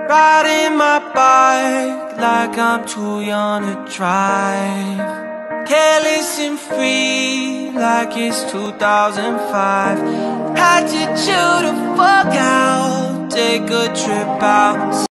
Riding my bike like I'm too young to drive, careless and free like it's 2005. Had to chill the fuck out, take a trip out.